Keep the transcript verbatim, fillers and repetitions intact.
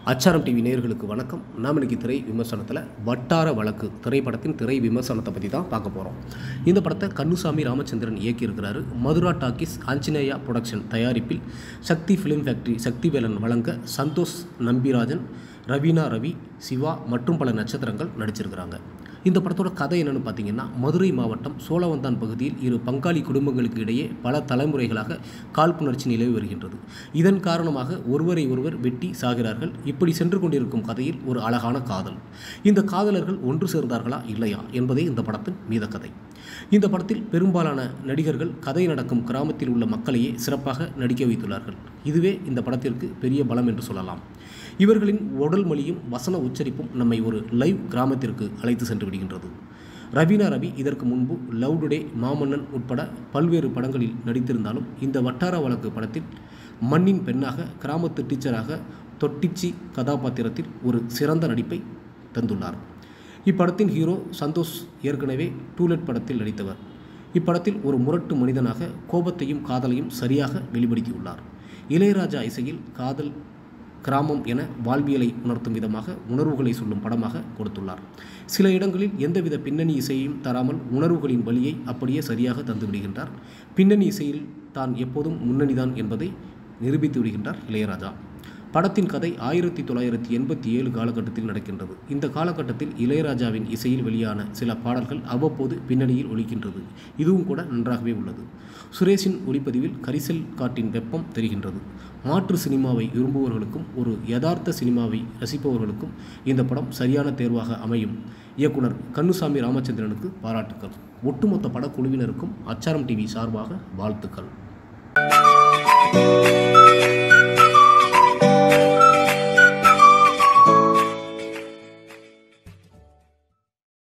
அச்சாரம் டிவி நேயர்களுக்கு வணக்கம். நாம் இன்னைக்கு திரை விமர்சனத்தில் வட்டார வழக்கு திரைப்படத்தின் திரை விமர்சனத்தை பற்றி தான் பார்க்க போகிறோம். இந்த படத்தை கண்ணுசாமி ராமச்சந்திரன் இயக்கியிருக்கிறாரு. மதுரா டாக்கீஸ் ஆஞ்சநேயா புரொடக்ஷன் தயாரிப்பில் சக்தி ஃபிலிம் ஃபேக்டரி சக்திவேலன் வழங்க சந்தோஷ் நம்பிராஜன், ரவீனா ரவி, சிவா மற்றும் பல நட்சத்திரங்கள் நடிச்சிருக்கிறாங்க. இந்த படத்தோட கதை என்னென்னு பார்த்தீங்கன்னா, மதுரை மாவட்டம் சோழவந்தான் பகுதியில் இரு பங்காளி குடும்பங்களுக்கு இடையே பல தலைமுறைகளாக காழ்ப்புணர்ச்சி நிலவி வருகின்றது. இதன் காரணமாக ஒருவரை ஒருவர் வெட்டி சாகிறார்கள். இப்படி சென்று கொண்டிருக்கும் கதையில் ஒரு அழகான காதல். இந்த காதலர்கள் ஒன்று சேர்ந்தார்களா இல்லையா என்பதே இந்த படத்தின் மீத கதை. இந்த படத்தில் பெரும்பாலான நடிகர்கள் கதை நடக்கும் கிராமத்தில் உள்ள மக்களையே சிறப்பாக நடிக்க வைத்துள்ளார்கள். இதுவே இந்த படத்திற்கு பெரிய பலம் என்று சொல்லலாம். இவர்களின் உடல் மொழியும் வசன உச்சரிப்பும் நம்மை ஒரு லைவ் கிராமத்திற்கு அழைத்து சென்று விடுகின்றது. ரவீனா ரவி இதற்கு முன்பு லவ் டுடே, மாமன்னன் உட்பட பல்வேறு படங்களில் நடித்திருந்தாலும் இந்த வட்டார வழக்கு படத்தில் மண்ணின் பெண்ணாக, கிராமத்து டீச்சராக தொட்டிச்சி கதாபாத்திரத்தில் ஒரு சிறந்த நடிப்பை தந்துள்ளார். இப்படத்தின் ஹீரோ சந்தோஷ் ஏற்கனவே டூலெட் படத்தில் நடித்தவர். இப்படத்தில் ஒரு முரட்டு மனிதனாக கோபத்தையும் காதலையும் சரியாக வெளிப்படுத்தியுள்ளார். இளையராஜா இசையில் காதல், கிராமம் என வாழ்வியலை உணர்த்தும் விதமாக உணர்வுகளை சொல்லும் படமாக கொடுத்துள்ளார். சில இடங்களில் எந்தவித பின்னணி இசையையும் தராமல் உணர்வுகளின் வழியை அப்படியே சரியாக தந்து விடுகின்றார். பின்னணி இசையில் தான் எப்போதும் முன்னணிதான் என்பதை நிரூபித்து விடுகின்றார் இளையராஜா. படத்தின் கதை ஆயிரத்தி தொள்ளாயிரத்தி எண்பத்தி ஏழு காலகட்டத்தில் நடக்கின்றது. இந்த காலகட்டத்தில் இளையராஜாவின் இசையில் வெளியான சில பாடல்கள் அவ்வப்போது பின்னணியில் ஒலிக்கின்றது. இதுவும் கூட நன்றாகவே உள்ளது. சுரேஷின் ஒளிப்பதிவில் கரிசல் காட்டின் வெப்பம் தெரிகின்றது. மாற்று சினிமாவை விரும்புபவர்களுக்கும் ஒரு யதார்த்த சினிமாவை ரசிப்பவர்களுக்கும் இந்த படம் சரியான தேர்வாக அமையும். இயக்குனர் கண்ணுசாமி ராமச்சந்திரனுக்கு பாராட்டுக்கள். ஒட்டுமொத்த படக்குழுவினருக்கும் அச்சாரம் டிவி சார்பாக வாழ்த்துக்கள்.